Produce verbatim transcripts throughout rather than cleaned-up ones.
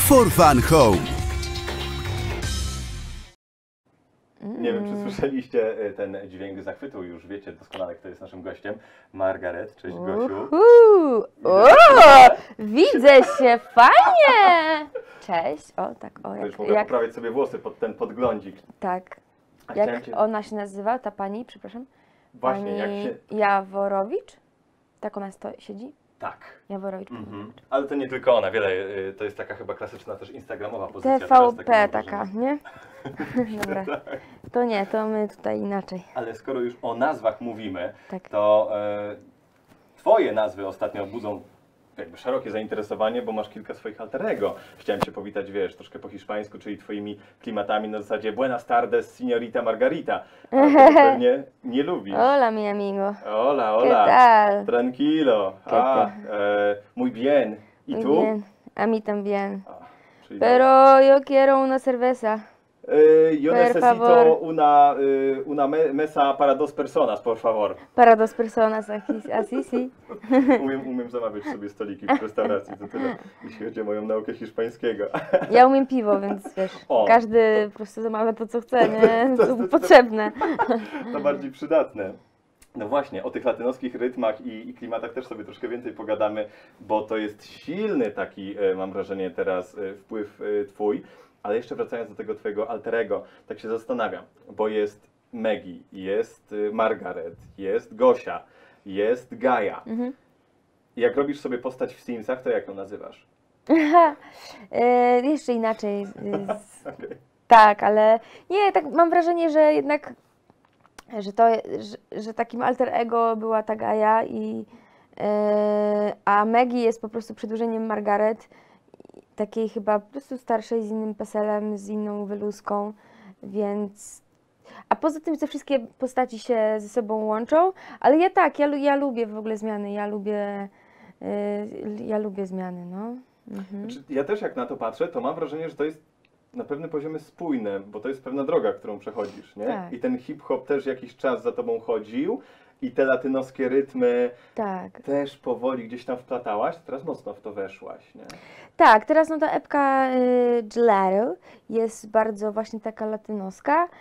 For Fun Home. Nie wiem, czy słyszeliście ten dźwięk zachwytu, już wiecie doskonale, kto jest naszym gościem. Margaret, cześć Gosiu. Uhu. O, widzę się, fajnie! Cześć, o tak, o Już jak, mogę jak poprawić sobie włosy pod ten podglądzik. tak, A chciałem jak cię... ona się nazywa, ta pani, przepraszam? Właśnie, Pani jak się... Jaworowicz? Tak ona sto, siedzi? Tak. Jaworowicz. Mhm. Ale to nie tylko ona, wiele, y, to jest taka chyba klasyczna też instagramowa pozycja. T teraz, V takie P mam taka, wrażenie. nie? Dobra, to nie, to my tutaj inaczej. Ale skoro już o nazwach mówimy, Tak. to e, twoje nazwy ostatnio budzą jakby szerokie zainteresowanie, bo masz kilka swoich alter ego. Chciałem cię powitać, wiesz, troszkę po hiszpańsku, czyli twoimi klimatami na zasadzie Buenas tardes, señorita Margarita. Ale tego pewnie nie lubisz. Hola mi amigo. Hola, ¿Qué hola. tal? Tranquilo. ¿Qué Ah, e, muy bien. ¿Y Muy tú? bien. A mí también. Ah, czyli Pero yo quiero una cerveza. Eh, yo Per necesito favor. una, eh, una me- mesa para dos personas, por favor. Para dos personas aquí, así sí. Umiem, umiem zamawiać sobie stoliki w restauracji, to tyle, jeśli chodzi o moją naukę hiszpańskiego. Ja umiem piwo, więc wiesz, O, każdy po prostu zamawia to, co chce, nie? to- To to- potrzebne. To bardziej przydatne. No właśnie, o tych latynoskich rytmach i, i klimatach też sobie troszkę więcej pogadamy, bo to jest silny taki, e, mam wrażenie teraz, e, wpływ e, twój. Ale jeszcze wracając do tego twojego alterego, tak się zastanawiam, bo jest Maggie, jest e, Margaret, jest Gosia, jest Gaja. Mhm. Jak robisz sobie postać w Simsach, to jak ją nazywasz? e, jeszcze inaczej. e, z- Okej. Tak, ale nie, tak mam wrażenie, że jednak, że to, że, że takim alter ego była ta Gaja i e, a Maggie jest po prostu przedłużeniem Margaret, takiej chyba po prostu starszej, z innym peselem, z inną wyluzką, więc... A poza tym te wszystkie postaci się ze sobą łączą, ale ja tak, ja, lu- ja lubię w ogóle zmiany, ja lubię, y, ja lubię zmiany, no. Mhm. Znaczy, ja też jak na to patrzę, to mam wrażenie, że to jest na pewnym poziomie spójne, bo to jest pewna droga, którą przechodzisz, nie? Tak. I ten hip-hop też jakiś czas za tobą chodził i te latynoskie rytmy Tak, też powoli gdzieś tam wplatałaś, teraz mocno w to weszłaś, nie? tak, teraz no ta epka y, Gelato jest bardzo właśnie taka latynoska, y,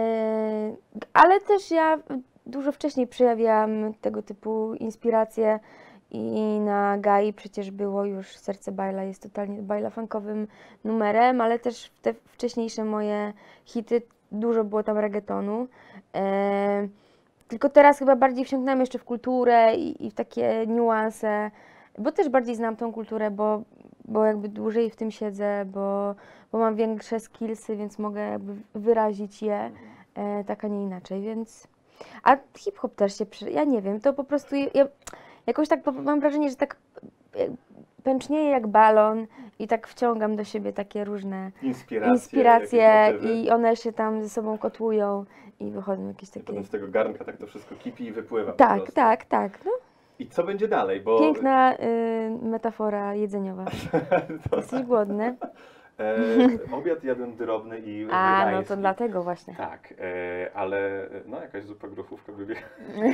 ale też ja dużo wcześniej przejawiałam tego typu inspiracje i na Gai przecież było już Serce Baila, jest totalnie baila funkowym numerem, ale też te wcześniejsze moje hity, dużo było tam reggaetonu. Y, tylko teraz chyba bardziej wsiąknęłam jeszcze w kulturę i, i w takie niuanse, bo też bardziej znam tą kulturę, bo, bo jakby dłużej w tym siedzę, bo, bo mam większe skillsy, więc mogę jakby wyrazić je e, tak, a nie inaczej, więc... A hip-hop też się przy... Ja nie wiem, to po prostu... Ja, jakoś tak po- mam wrażenie, że tak e, pęcznieje jak balon i tak wciągam do siebie takie różne Inspiracje, inspiracje jakieś motywy. i one się tam ze sobą kotłują i wychodzą jakieś I takie... potem z tego garnka tak to wszystko kipi i wypływa po Tak, prostu. tak, tak. No, I co będzie dalej? Bo piękna y, metafora jedzeniowa. to, Jesteś głodny? e, obiad jadłem drobny i A, no wegański. to dlatego właśnie. Tak, e, ale no jakaś zupa grochówka by biegła.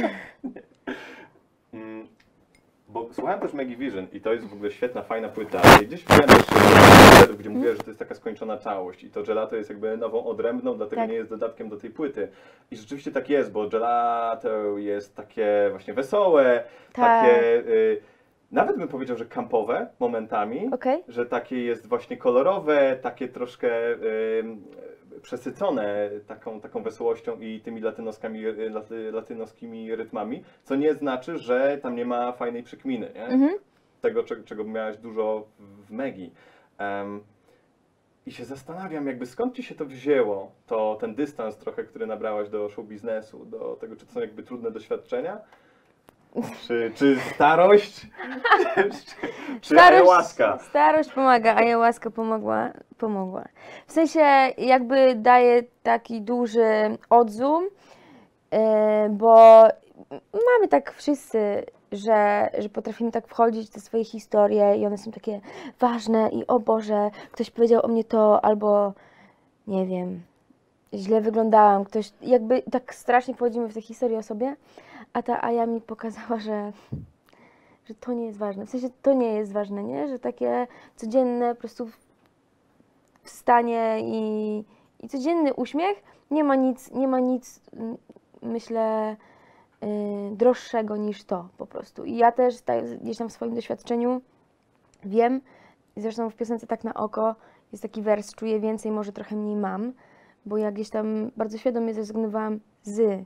Mm, Bo słuchałem też Maggie Vision i to jest w ogóle świetna, fajna płyta. I gdzieś widziałem też wywiadów, gdzie mówiła, że to jest taka skończona całość i to Gelato jest jakby nową odrębną, dlatego Tak. nie jest dodatkiem do tej płyty. I rzeczywiście tak jest, bo Gelato jest takie właśnie wesołe, Tak. takie y, nawet bym powiedział, że kampowe momentami, Okej. że takie jest właśnie kolorowe, takie troszkę y, przesycone taką, taką wesołością i tymi latynoskami, y, laty, latynoskimi rytmami, co nie znaczy, że tam nie ma fajnej przekminy, nie? Mhm. Tego, czego, czego miałaś dużo w Maggie. Em, I się zastanawiam, jakby skąd ci się to wzięło, to ten dystans trochę, który nabrałaś do show biznesu, do tego, czy to są jakby trudne doświadczenia? Czy, czy starość? czy czy ayahuasca? Starość pomaga, ayahuasca pomogła, pomogła. W sensie jakby daje taki duży odzoom, yy, bo mamy tak wszyscy, że, że potrafimy tak wchodzić w te swoje historie i one są takie ważne i o Boże, ktoś powiedział o mnie to, albo nie wiem, źle wyglądałam, ktoś, jakby tak strasznie wchodzimy w te historie o sobie, a ta Aja mi pokazała, że, że to nie jest ważne, w sensie to nie jest ważne, nie? Że takie codzienne po prostu wstanie i, i codzienny uśmiech, nie ma nic, nie ma nic, myślę, yy, droższego niż to po prostu. I ja też tak, gdzieś tam w swoim doświadczeniu wiem, zresztą w piosence Tak na oko jest taki wers, czuję więcej, może trochę mniej mam, bo ja gdzieś tam bardzo świadomie zrezygnowałam z, yy,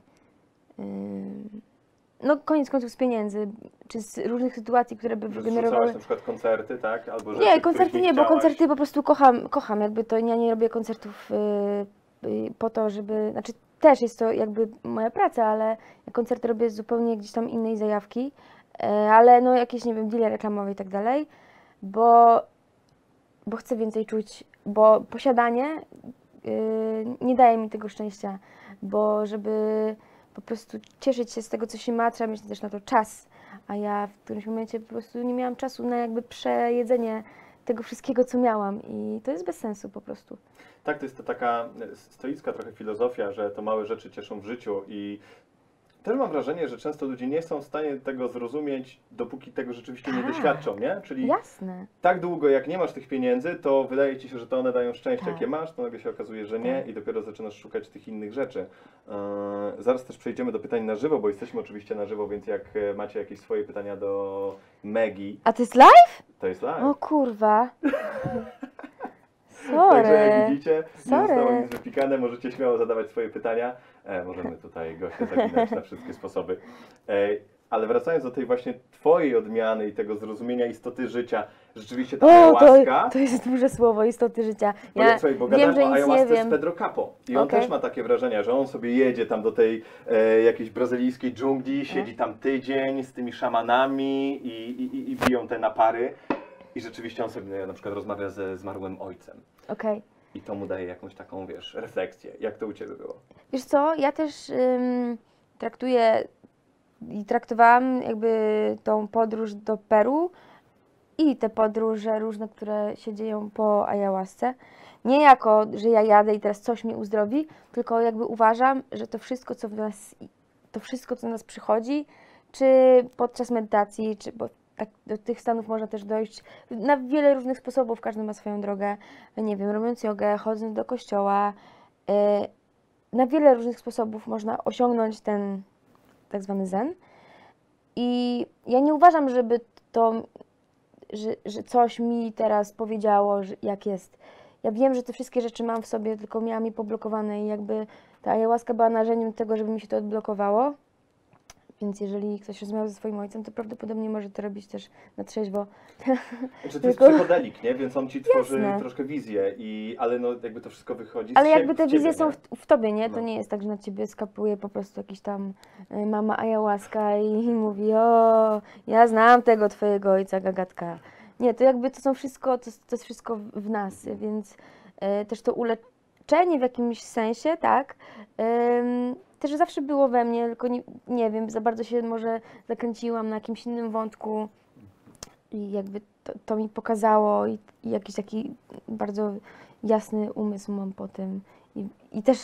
no koniec końców z pieniędzy, czy z różnych sytuacji, które by Że wygenerowały... zrzucałaś na przykład koncerty, tak? Albo rzeczy, Nie, których koncerty nie, bo chciałaś. koncerty po prostu kocham, kocham, jakby to ja nie robię koncertów yy, yy, po to, żeby, znaczy też jest to jakby moja praca, ale ja koncerty robię z zupełnie gdzieś tam innej zajawki, yy, ale no jakieś, nie wiem, deale reklamowe i tak dalej, bo, bo chcę więcej czuć, bo posiadanie yy, nie daje mi tego szczęścia, bo żeby po prostu cieszyć się z tego, co się ma, trzeba mieć też na to czas, a ja w którymś momencie po prostu nie miałam czasu na jakby przejedzenie tego wszystkiego, co miałam i to jest bez sensu po prostu. Tak, to jest to taka stoicka trochę filozofia, że to małe rzeczy cieszą w życiu i też mam wrażenie, że często ludzie nie są w stanie tego zrozumieć, dopóki tego rzeczywiście nie Tak. doświadczą, nie? Czyli Jasne. tak długo jak nie masz tych pieniędzy, to wydaje ci się, że to one dają szczęście, Tak. jakie masz, to nagle się okazuje, że nie Tak. i dopiero zaczynasz szukać tych innych rzeczy. Yy, zaraz też przejdziemy do pytań na żywo, bo jesteśmy oczywiście na żywo, więc jak e, macie jakieś swoje pytania do Megi, A to jest live? to jest live. O kurwa. Także jak Sorry. widzicie, nie Sorry. zostało nic wypikane, możecie śmiało zadawać swoje pytania. E, możemy tutaj gościa zaginać na wszystkie sposoby. E, ale wracając do tej właśnie twojej odmiany i tego zrozumienia istoty życia, rzeczywiście ta O, ayahuasca, to, to jest duże słowo, istoty życia. bo, Ja słuchaj, bo wiem, gadałem że o nic nie ayahuasce z wiem. Pedro Capo i on Okej. też ma takie wrażenia, że on sobie jedzie tam do tej e, jakiejś brazylijskiej dżungli, siedzi tam tydzień z tymi szamanami i, i, i- i biją te napary i rzeczywiście on sobie na przykład rozmawia ze zmarłym ojcem. Okej. I to mu daje jakąś taką, wiesz, refleksję. Jak to u Ciebie było? Wiesz co, ja też ym, traktuję i traktowałam jakby tą podróż do Peru i te podróże różne, które się dzieją po ayahuasce, nie jako, że ja jadę i teraz coś mnie uzdrowi, tylko jakby uważam, że to wszystko, co w nas, to wszystko, co do nas przychodzi, czy podczas medytacji, czy bo tak, do tych stanów można też dojść na wiele różnych sposobów, każdy ma swoją drogę, nie wiem, robiąc jogę, chodząc do kościoła, yy, na wiele różnych sposobów można osiągnąć ten tak zwany zen. I ja nie uważam, żeby to, że, że coś mi teraz powiedziało, że jak jest. Ja wiem, że te wszystkie rzeczy mam w sobie, tylko miałam je poblokowane i jakby ta ayahuasca była narzędziem do tego, żeby mi się to odblokowało. Więc jeżeli ktoś rozmawiał ze swoim ojcem, to prawdopodobnie może to robić też na trzeźwo. Znaczy, to jest Tylko- psychodelik, nie? Więc on Ci tworzy Jasne. troszkę wizję, i, ale no jakby to wszystko wychodzi z Ale siebie, jakby te z ciebie, wizje są nie? w, w tobie, nie? To No. nie jest tak, że na ciebie skapuje po prostu jakiś tam y, mama ayahuasca i, i mówi: o, ja znam tego twojego ojca gagatka. Nie, to jakby to są wszystko, to, to jest wszystko w, w nas, więc y, też to uleczenie w jakimś sensie, tak, ym, też zawsze było we mnie, tylko nie, nie wiem, za bardzo się może zakręciłam na jakimś innym wątku i jakby to, to mi pokazało i, i jakiś taki bardzo jasny umysł mam po tym. I, i też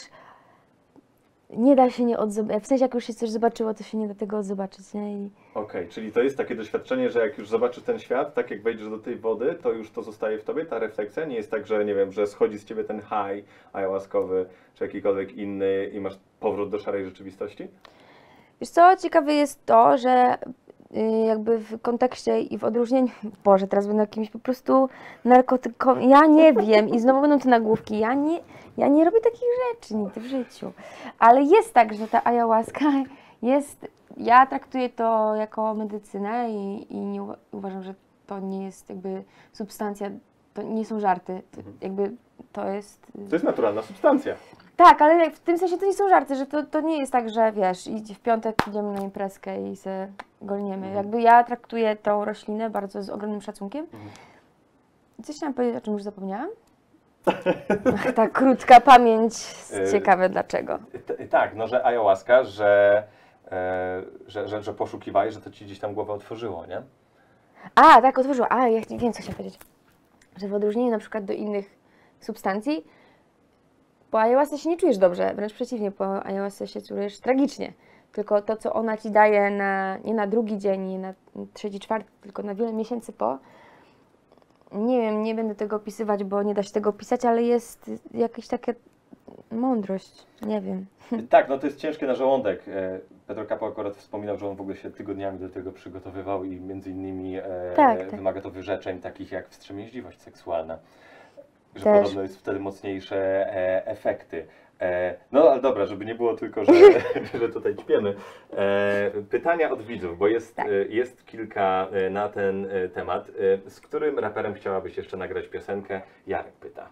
nie da się nie odzobaczyć, w sensie jak już się coś zobaczyło, to się nie da tego odzobaczyć, nie? I Okej, czyli to jest takie doświadczenie, że jak już zobaczysz ten świat, tak jak wejdziesz do tej wody, to już to zostaje w Tobie, ta refleksja? Nie jest tak, że nie wiem, że schodzi z Ciebie ten high ayahuaskowy, czy jakikolwiek inny i masz powrót do szarej rzeczywistości? wiesz co, ciekawe jest to, że y, jakby w kontekście i w odróżnieniu, Boże, teraz będę jakimś po prostu narkotyką, ja nie wiem i znowu będą te nagłówki, ja nie, ja nie robię takich rzeczy nigdy w życiu, ale jest tak, że ta ayahuasca jest, ja traktuję to jako medycynę i, i nie uwa- uważam, że to nie jest jakby substancja, to nie są żarty, to Mhm. jakby to jest... y, To jest naturalna substancja. Tak, ale w tym sensie to nie są żarty, że to, to nie jest tak, że wiesz, idzie w piątek idziemy na imprezkę i se golniemy. Mhm. Jakby ja traktuję tą roślinę bardzo z ogromnym szacunkiem. Mhm. Coś chciałam powiedzieć, o czym już zapomniałam? Ach, ta krótka pamięć, Y- ciekawe dlaczego. T- tak, no że ayahuasca, że, e, że, że, że poszukiwałeś, że to Ci gdzieś tam głowę otworzyło, nie? A, tak, otworzyła. A, ja chci- wiem, co chciałam powiedzieć. Że w odróżnieniu na przykład do innych substancji, po ayahuasce się nie czujesz dobrze, wręcz przeciwnie, po ayahuasce się czujesz tragicznie. Tylko to, co ona ci daje na, nie na drugi dzień, nie na trzeci, czwarty, tylko na wiele miesięcy po, nie wiem, nie będę tego opisywać, bo nie da się tego opisać, ale jest jakaś taka mądrość, nie wiem. Tak, no to jest ciężkie na żołądek. E, Petro Kapo akurat wspominał, że on w ogóle się tygodniami do tego przygotowywał i między innymi e, Tak, tak. wymaga to wyrzeczeń takich jak wstrzemięźliwość seksualna. Że Też. podobno jest wtedy mocniejsze e, efekty. E, no ale dobra, żeby nie było tylko, że, że tutaj ćpiemy. E, pytania od widzów, bo jest, Tak. e, jest kilka e, na ten e, temat. E, z którym raperem chciałabyś jeszcze nagrać piosenkę? Jarek pyta.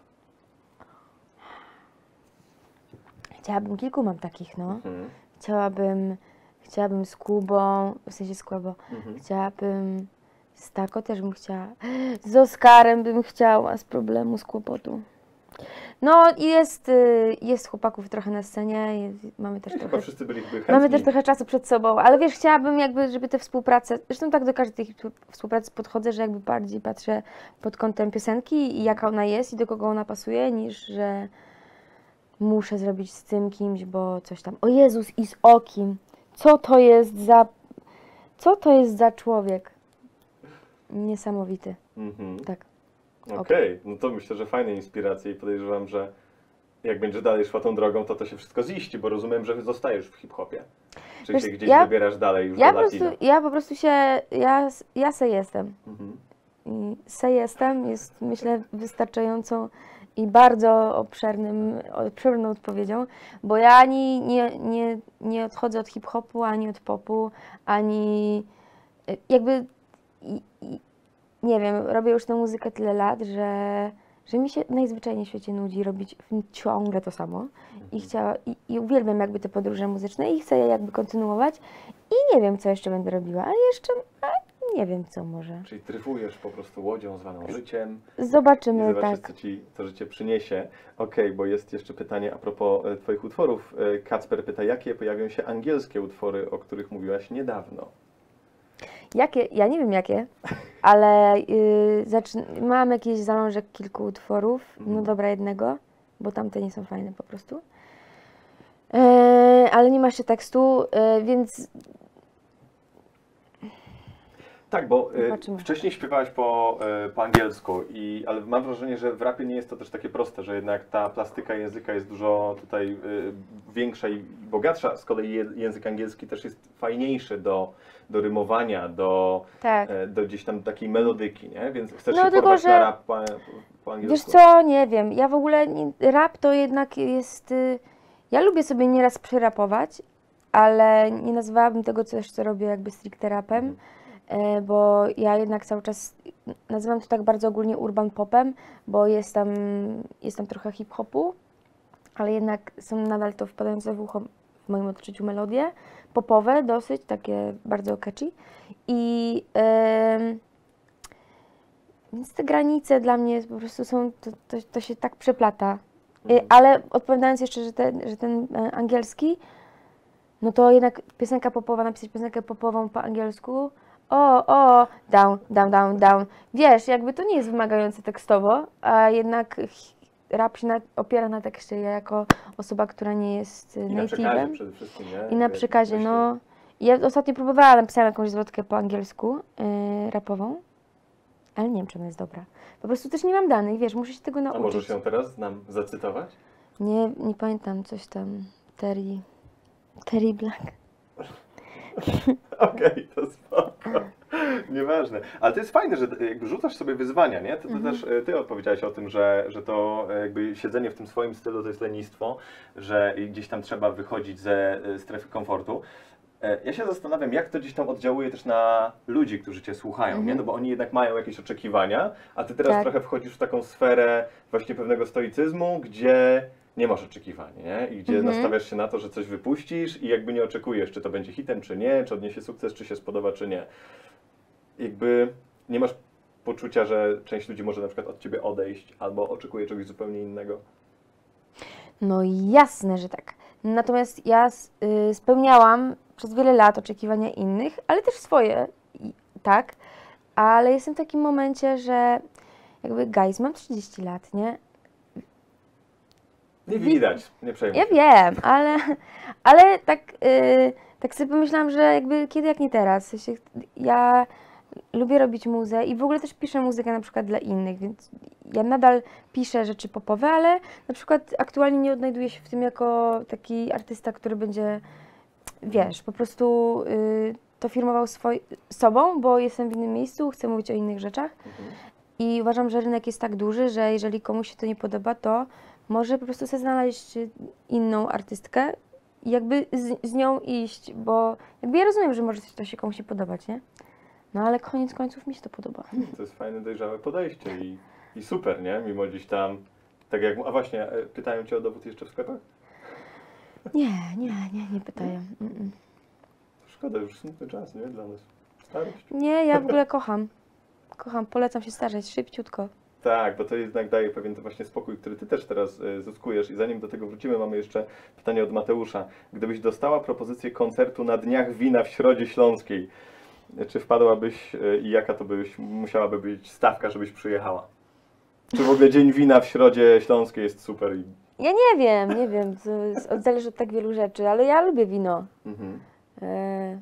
Chciałabym, kilku mam takich, no. Mhm. Chciałabym, chciałabym z Kubą, w sensie z Kłebo, Mhm. chciałabym, z Tako też bym chciała, z Oskarem bym chciała, z problemu, z kłopotu. No i jest, y, jest chłopaków trochę na scenie, jest, mamy też Chyba trochę, wszyscy byliby chętni. mamy też trochę czasu przed sobą, ale wiesz, chciałabym jakby, żeby te współprace, zresztą tak do każdej tej współpracy podchodzę, że jakby bardziej patrzę pod kątem piosenki i jaka ona jest i do kogo ona pasuje, niż że muszę zrobić z tym kimś, bo coś tam. O Jezus, i z Okim. Co to jest za... Co to jest za człowiek? Niesamowity. Mhm. Tak. Okej, no to myślę, że fajne inspiracje i podejrzewam, że jak będziesz dalej szła tą drogą, to to się wszystko ziści, bo rozumiem, że zostajesz w hip-hopie. Czy Wiesz, się gdzieś ja- wybierasz dalej już Ja do po, prostu, latino? ja po prostu się... Ja, ja se jestem. Mhm. I se jestem jest, myślę, wystarczającą i bardzo obszernym, obszerną odpowiedzią, bo ja ani nie, nie, nie odchodzę od hip-hopu, ani od popu, ani y, jakby, i, i, nie wiem, robię już tę muzykę tyle lat, że, że mi się najzwyczajniej w świecie nudzi robić ciągle to samo i, chciała, i, i uwielbiam jakby te podróże muzyczne i chcę je jakby kontynuować i nie wiem, co jeszcze będę robiła, ale jeszcze a, nie wiem, co może. Czyli dryfujesz po prostu łodzią zwaną życiem i Zobaczymy, zobaczysz, tak. co ci to życie przyniesie. Okej, bo jest jeszcze pytanie a propos e, twoich utworów. E, Kacper pyta, jakie pojawią się angielskie utwory, o których mówiłaś niedawno? Jakie? Ja nie wiem jakie, ale yy, zaczyn- mam jakiś zalążek kilku utworów, no Mhm. dobra jednego, bo tamte nie są fajne po prostu. Yy, ale nie ma jeszcze tekstu, yy, więc Tak, bo e, Zobaczymy. wcześniej śpiewałaś po, e, po angielsku, i, ale mam wrażenie, że w rapie nie jest to też takie proste, że jednak ta plastyka języka jest dużo tutaj e, większa i bogatsza. Z kolei je, język angielski też jest fajniejszy do, do rymowania, do, tak. e, do gdzieś tam takiej melodyki, nie? Więc chcesz No się tylko, porwać że- na rap po, po angielsku? Wiesz co, nie wiem, ja w ogóle, nie, rap to jednak jest, y, ja lubię sobie nieraz przyrapować, ale nie nazwałabym tego coś, co robię jakby stricte rapem. Mhm. E, bo ja jednak cały czas nazywam to tak bardzo ogólnie urban popem, bo jest tam, jest tam trochę hip-hopu, ale jednak są nadal to wpadające w ucho w moim odczuciu melodie, popowe dosyć, takie bardzo catchy. I em, więc te granice dla mnie po prostu są, to, to, to się tak przeplata. E, Mhm. ale odpowiadając jeszcze, że ten, że ten e, angielski, no to jednak piosenka popowa, napisać piosenkę popową po angielsku, o, o, down, down, down, down. Wiesz, jakby to nie jest wymagające tekstowo, a jednak ch- rap się na, opiera na tekście. Ja jako osoba, która nie jest y, I na przekazie native'em przede wszystkim, nie? i na Jak przekazie, myśli. no. Ja ostatnio próbowałam, napisałam jakąś zwrotkę po angielsku, yy, rapową, ale nie wiem, czy ona jest dobra. Po prostu też nie mam danych, wiesz, muszę się tego A nauczyć. możesz ją teraz nam zacytować? Nie, nie pamiętam, coś tam, Terry, Terry Black. Okej, to spoko. Nieważne. Ale to jest fajne, że jakby rzucasz sobie wyzwania, nie? To, to Mhm. też e, ty odpowiedziałaś o tym, że, że to e, jakby siedzenie w tym swoim stylu to jest lenistwo, że gdzieś tam trzeba wychodzić ze e, strefy komfortu. E, Ja się zastanawiam, jak to gdzieś tam oddziałuje też na ludzi, którzy cię słuchają, nie? Mhm. No bo oni jednak mają jakieś oczekiwania, a ty teraz Tak. trochę wchodzisz w taką sferę właśnie pewnego stoicyzmu, gdzie nie masz oczekiwań, nie? I gdzie Mhm. nastawiasz się na to, że coś wypuścisz i jakby nie oczekujesz, czy to będzie hitem, czy nie, czy odniesie sukces, czy się spodoba, czy nie. Jakby nie masz poczucia, że część ludzi może na przykład od ciebie odejść albo oczekuje czegoś zupełnie innego. No jasne, że tak. Natomiast ja s- y, spełniałam przez wiele lat oczekiwania innych, ale też swoje, i, tak. Ale jestem w takim momencie, że jakby, guys, mam trzydzieści lat, nie? Nie Wi- widać, nie przejmuj Ja się. wiem, ale, ale tak, y, tak sobie pomyślałam, że jakby kiedy jak nie teraz. W sensie ja lubię robić muzę i w ogóle też piszę muzykę na przykład dla innych, więc ja nadal piszę rzeczy popowe, ale na przykład aktualnie nie odnajduję się w tym jako taki artysta, który będzie, wiesz, po prostu y, to firmował swoj, sobą, bo jestem w innym miejscu, chcę mówić o innych rzeczach Mhm. i uważam, że rynek jest tak duży, że jeżeli komuś się to nie podoba, to może po prostu sobie znaleźć inną artystkę i jakby z, z nią iść, bo jakby ja rozumiem, że może to się komuś nie podobać, nie? No ale koniec końców mi się to podoba. To jest fajne, dojrzałe podejście i, i super, nie? Mimo gdzieś tam, tak jak, a właśnie, e, pytają Cię o dowód jeszcze w sklepach? Nie, nie, nie, nie pytają. Mm-mm. Szkoda, już smutny czas, nie? Dla nas. Starość. Nie, ja w ogóle kocham. Kocham, polecam się starzeć szybciutko. Tak, bo to jednak daje pewien to właśnie spokój, który Ty też teraz e, zyskujesz. I zanim do tego wrócimy, mamy jeszcze pytanie od Mateusza. Gdybyś dostała propozycję koncertu na Dniach Wina w Środzie Śląskiej, czy wpadłabyś e, i jaka to byś, musiałaby być stawka, żebyś przyjechała? Czy w ogóle Dzień Wina w Środzie Śląskiej jest super? I... Ja nie wiem, nie wiem, to jest, od- zależy od tak wielu rzeczy, ale ja lubię wino. Mhm. E,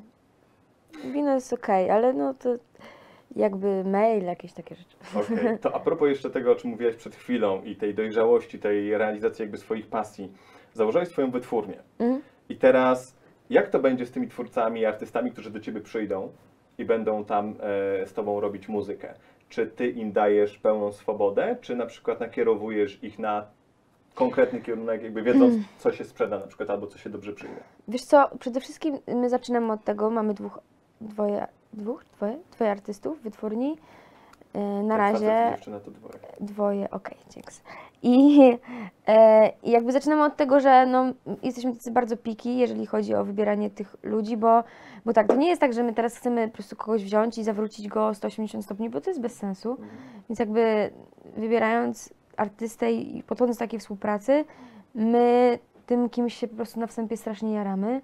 wino jest okej, ale no to jakby mail, jakieś takie rzeczy. Okej, to a propos jeszcze tego, o czym mówiłaś przed chwilą i tej dojrzałości, tej realizacji jakby swoich pasji. Założyłeś swoją wytwórnię Mm? i teraz jak to będzie z tymi twórcami i artystami, którzy do Ciebie przyjdą i będą tam e, z Tobą robić muzykę? Czy Ty im dajesz pełną swobodę, czy na przykład nakierowujesz ich na konkretny kierunek, jakby wiedząc, co się sprzeda na przykład, albo co się dobrze przyjmie? Wiesz co, przede wszystkim my zaczynamy od tego, mamy dwóch, dwoje, dwóch, dwoje, dwoje artystów w wytwórni. E, na Tak, facet i razie dziewczyna to dwoje. dwoje, okej, dzięki. I, e, I jakby zaczynamy od tego, że no, jesteśmy tacy bardzo piki, jeżeli chodzi o wybieranie tych ludzi, bo, bo tak, to nie jest tak, że my teraz chcemy po prostu kogoś wziąć i zawrócić go o sto osiemdziesiąt stopni, bo to jest bez sensu. Mhm. Więc jakby wybierając artystę i podchodząc do takiej współpracy, my tym kimś się po prostu na wstępie strasznie jaramy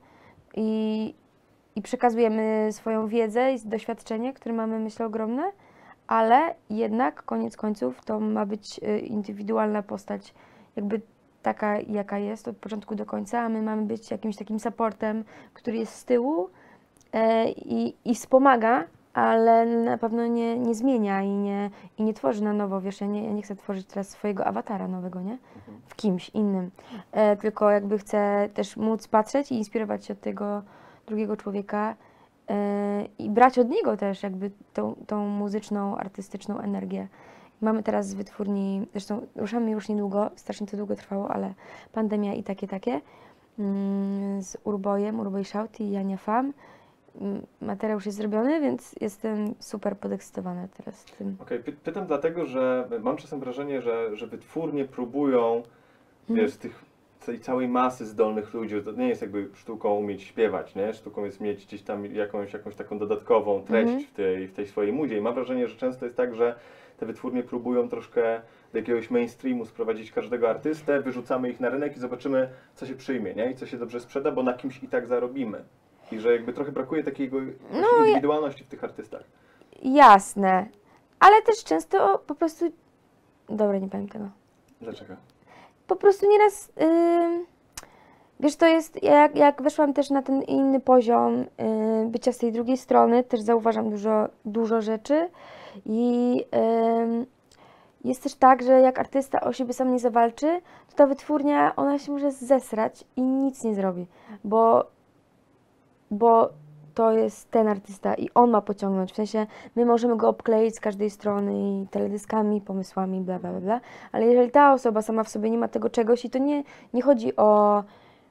i, i przekazujemy swoją wiedzę i doświadczenie, które mamy, myślę, ogromne, ale jednak koniec końców to ma być y, indywidualna postać, jakby taka jaka jest od początku do końca, a my mamy być jakimś takim supportem, który jest z tyłu e, i, i wspomaga, ale na pewno nie, nie zmienia i nie, i nie tworzy na nowo, wiesz, ja nie, ja nie chcę tworzyć teraz swojego awatara nowego, nie? Mhm. W kimś innym, e, tylko jakby chcę też móc patrzeć i inspirować się od tego drugiego człowieka e, i brać od niego też jakby tą, tą muzyczną, artystyczną energię. Mamy teraz z wytwórni, zresztą ruszamy już niedługo, strasznie to długo trwało, ale pandemia i takie, takie, mm, z Urbojem, Urboj Shout i Jania Fam. Mm, Materiał już jest zrobiony, więc jestem super podekscytowana teraz tym. Okej, py- pytam dlatego, że mam czasem wrażenie, że, że wytwórnie próbują, Mhm. wiesz, tych, tej całej masy zdolnych ludzi, to nie jest jakby sztuką umieć śpiewać, nie? Sztuką jest mieć gdzieś tam jakąś, jakąś taką dodatkową treść Mhm. w, tej, w tej swojej muzie i mam wrażenie, że często jest tak, że te wytwórnie próbują troszkę do jakiegoś mainstreamu sprowadzić każdego artystę, wyrzucamy ich na rynek i zobaczymy, co się przyjmie, nie? I co się dobrze sprzeda, bo na kimś i tak zarobimy. I że jakby trochę brakuje takiego No, no, indywidualności w tych artystach. Jasne, ale też często po prostu... Dobra, nie powiem tego. Dlaczego? Po prostu nieraz, ym, wiesz, to jest, jak, jak weszłam też na ten inny poziom y, bycia z tej drugiej strony, też zauważam dużo, dużo rzeczy i ym, jest też tak, że jak artysta o siebie sam nie zawalczy, to ta wytwórnia, ona się może zesrać i nic nie zrobi, bo, bo to jest ten artysta i on ma pociągnąć, w sensie my możemy go obkleić z każdej strony i teledyskami, pomysłami, bla, bla, bla, bla, ale jeżeli ta osoba sama w sobie nie ma tego czegoś i to nie, nie chodzi o,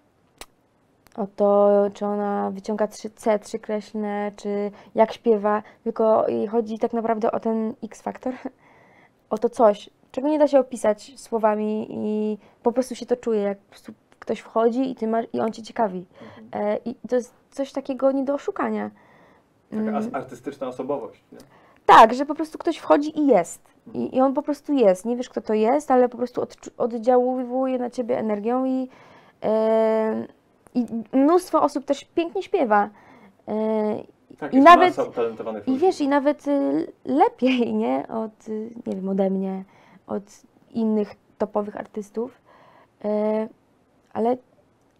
o to, czy ona wyciąga trzy C, trzy kreślne, czy jak śpiewa, tylko jej chodzi tak naprawdę o ten X-faktor, o to coś, czego nie da się opisać słowami i po prostu się to czuje, jak po prostu ktoś wchodzi i, ty masz, i on cię ciekawi. Mhm. E, I to jest coś takiego nie do oszukania. Taka Mm, as- artystyczna osobowość, nie? tak, że po prostu ktoś wchodzi i jest. I, I on po prostu jest. Nie wiesz, kto to jest, ale po prostu odczu- oddziałuje na ciebie energią i, e, i mnóstwo osób też pięknie śpiewa. E, Tak, I jest nawet- masa utalentowanych I ludzi. wiesz, i nawet y, lepiej, nie? Od, y, nie wiem, ode mnie, od innych topowych artystów. E, ale,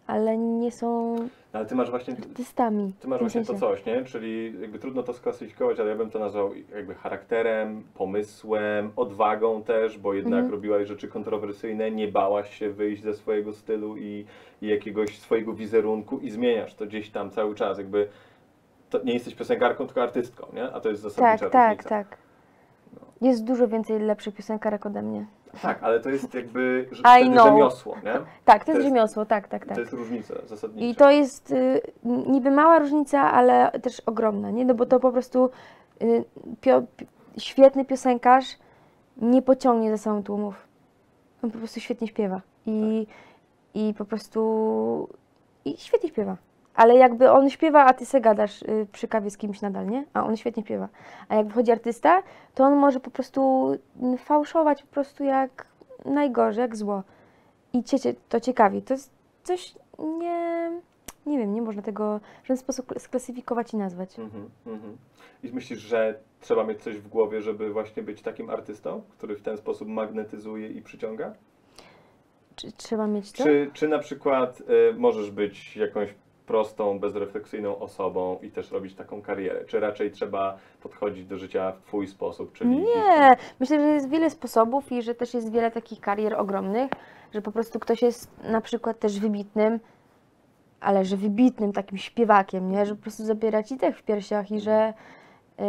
ale nie są Ale ty masz właśnie, artystami. ty masz w tym właśnie to sensie. coś, nie? Czyli jakby trudno to sklasyfikować, ale ja bym to nazwał jakby charakterem, pomysłem, odwagą też, bo jednak Mhm. robiłaś rzeczy kontrowersyjne, nie bałaś się wyjść ze swojego stylu i, i jakiegoś swojego wizerunku i zmieniasz to gdzieś tam cały czas, jakby to nie jesteś piosenkarką, tylko artystką, nie? A to jest zasadnicza Tak, tak, różnica. tak. Jest dużo więcej lepszych piosenkarek ode mnie. Tak, ale to jest jakby że- I wtedy know. rzemiosło, nie? Tak, to To jest jest- rzemiosło, tak, tak, tak. To jest różnica zasadnicza. I to jest y, niby mała różnica, ale też ogromna, nie? No bo to po prostu y, pio, pi, świetny piosenkarz nie pociągnie za sobą tłumów. On po prostu świetnie śpiewa. I, i po prostu i świetnie śpiewa. Ale jakby on śpiewa, a ty se gadasz y, przy kawie z kimś nadal, nie? A on świetnie śpiewa. A jak wychodzi artysta, to on może po prostu mm, fałszować po prostu jak najgorzej, jak zło. I cię, cię to ciekawi. To jest coś nie... Nie wiem, nie można tego w żaden sposób sklasyfikować i nazwać. Mhm, mhm. I myślisz, że trzeba mieć coś w głowie, żeby właśnie być takim artystą, który w ten sposób magnetyzuje i przyciąga? Czy trzeba mieć to? Czy, czy na przykład y, możesz być jakąś prostą, bezrefleksyjną osobą i też robić taką karierę? Czy raczej trzeba podchodzić do życia w twój sposób? Czyli gdzieś tam- Nie, myślę, że jest wiele sposobów i że też jest wiele takich karier ogromnych, że po prostu ktoś jest na przykład też wybitnym, ale że wybitnym takim śpiewakiem, nie? Że po prostu zabiera ci dech w piersiach i że yy,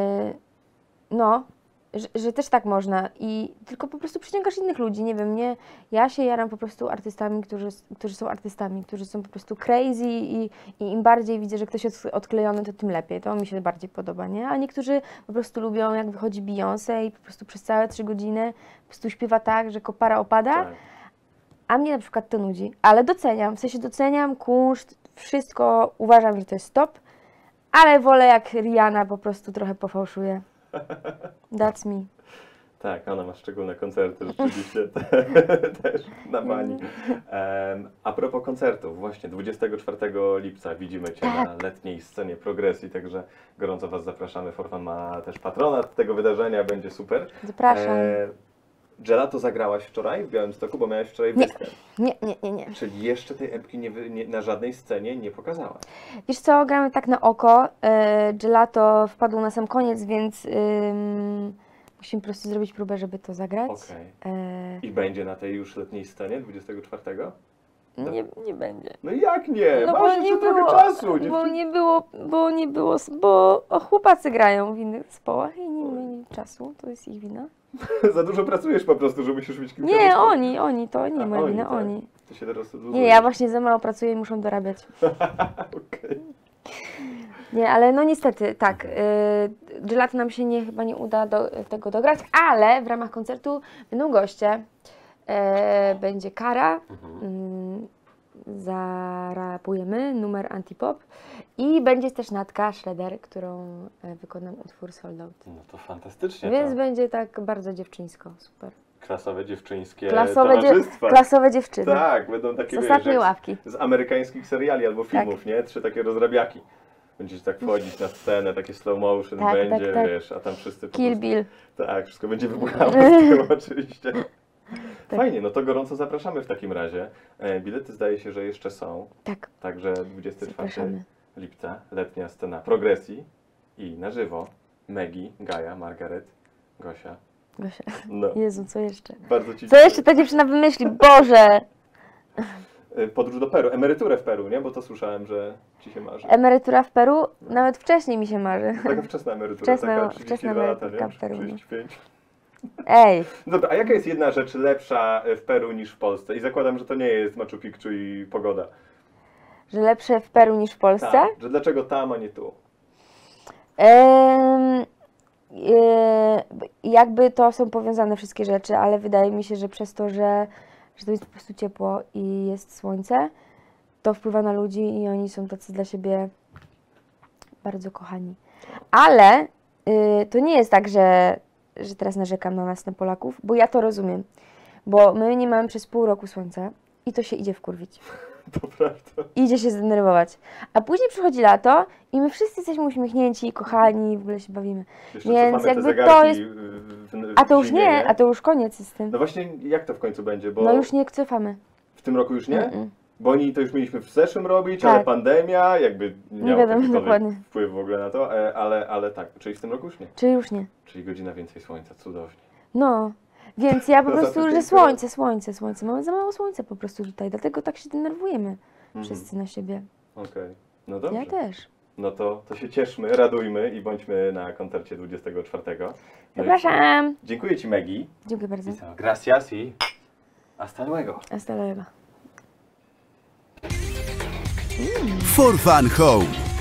no, że, że też tak można i tylko po prostu przyciągasz innych ludzi, nie wiem, nie, ja się jaram po prostu artystami, którzy, którzy są artystami, którzy są po prostu crazy i, i im bardziej widzę, że ktoś jest odklejony, to tym lepiej, to mi się bardziej podoba, nie? A niektórzy po prostu lubią, jak wychodzi Beyoncé i po prostu przez całe trzy godziny po prostu śpiewa tak, że kopara opada, Tak. a mnie na przykład to nudzi, ale doceniam, w sensie doceniam kunszt, wszystko, uważam, że to jest top, ale wolę jak Rihanna po prostu trochę pofałszuje. That's me. Tak, ona ma szczególne koncerty rzeczywiście też na bani. Um, a propos koncertów, właśnie dwudziestego czwartego lipca widzimy Cię na letniej scenie Progresji, także gorąco Was zapraszamy. Forfan ma też patronat tego wydarzenia, będzie super. Zapraszam. E, Gelato zagrałaś wczoraj w Białymstoku, bo miałeś wczoraj Nie. występ. Nie, nie, nie, nie. Czyli jeszcze tej epki nie, wy- nie, na żadnej scenie nie pokazałaś. Wiesz co, gramy tak na oko. E, Gelato wpadł na sam koniec, więc ym, musimy po prostu zrobić próbę, żeby to zagrać. Okej. E, I będzie na tej już letniej scenie dwudziestego czwartego? nie, nie będzie. No jak nie? No Masz bo jeszcze nie trochę było, czasu. bo dziewczyny. nie było, bo nie było, bo chłopacy grają w innych zespołach i nie mieli czasu, to jest ich wina. Za dużo pracujesz po prostu, że musisz mieć kilka Nie, zespołów. oni, oni, to nie A, moja oni, wina, tak. oni. To się teraz odluzujesz. Nie, ja właśnie za mało pracuję i muszą dorabiać. Okej. Nie, ale no niestety, tak, y, Gelato nam się nie, chyba nie uda do, tego dograć, ale w ramach koncertu będą goście. E, będzie Kara, mm, zarapujemy numer antipop i będzie też Natka Schroeder, którą e, wykonam utwór Sold Out. No to fantastycznie. Więc to będzie tak bardzo dziewczyńsko, super. klasowe dziewczyńskie Klasowe, dzie- towarzystwa. klasowe dziewczyny. Tak, będą takie Z wiesz, ostatniej jak ławki. z, z amerykańskich seriali albo filmów, nie? Trzy takie rozrabiaki. Będziesz tak wchodzić na scenę, takie slow motion Tak, tak, będzie, tak. wiesz, a tam wszyscy po Kill prostu... Bill. Tak, wszystko będzie wybuchało z tyłu oczywiście. Tak. Fajnie, no to gorąco zapraszamy w takim razie. E, bilety zdaje się, że jeszcze są, Tak, także dwudziestego czwartego zapraszamy. lipca, letnia scena Progresji i na żywo Megi, Gaja, Margaret, Gosia. Gosia. No, Jezu, co jeszcze? bardzo Ci Co dziękuję. jeszcze ta dziewczyna wymyśli? Boże! E, Podróż do Peru, emeryturę w Peru, nie? Bo to słyszałem, że Ci się marzy. Emerytura w Peru? Nawet wcześniej mi się marzy. Taka wczesna emerytura, Wczesna- taka wczesna trzydzieści dwa lata, emeryturka nie? w Peru, no. trzydzieści pięć. Ej, Dobra, a jaka jest jedna rzecz lepsza w Peru niż w Polsce? I zakładam, że to nie jest Machu Picchu i pogoda. że lepsze w Peru niż w Polsce? Tak, że dlaczego tam, a nie tu? Em, e, jakby to są powiązane wszystkie rzeczy, ale wydaje mi się, że przez to, że, że to jest po prostu ciepło i jest słońce, to wpływa na ludzi i oni są tacy dla siebie bardzo kochani. Ale y, to nie jest tak, że, że teraz narzekam na nas, na Polaków, bo ja to rozumiem. Bo my nie mamy przez pół roku słońca i to się idzie wkurwić. To prawda. Idzie się zdenerwować. A później przychodzi lato i my wszyscy jesteśmy uśmiechnięci, kochani i w ogóle się bawimy. Jeszcze Więc cofamy te jakby to zegarki jest- w, w, A to w już zimie, nie, a to już koniec z tym. No właśnie, jak to w końcu będzie? Bo No już nie cofamy. w tym roku już nie? Mm-mm. Bo oni to już mieliśmy w zeszłym robić, Tak. ale pandemia jakby nie Nie miała wiadomo jakikolwiek dokładnie. wpływ w ogóle na to, e, ale, ale tak, czyli w tym roku już nie. Czy już nie? Czyli godzina więcej słońca, cudownie. No, więc ja po To za prostu, tydzień że teraz. słońce, słońce, słońce. Mamy za mało słońca po prostu tutaj, dlatego tak się denerwujemy Mhm. wszyscy na siebie. Okej, no dobrze. Ja też. No to, to się cieszmy, radujmy i bądźmy na koncercie dwudziestego czwartego. No i Zapraszam. dziękuję Ci, Megi. Dziękuję bardzo. Gracias i hasta luego. Hasta luego. For Fun Home.